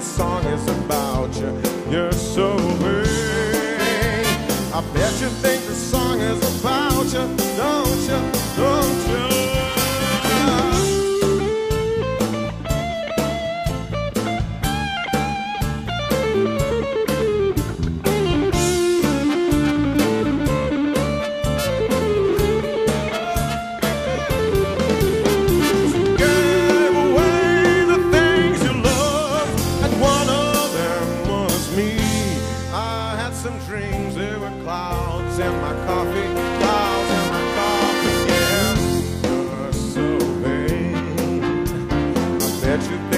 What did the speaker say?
this song is about you. You're so vain. I bet you think this song is about you, don't you, don't you? You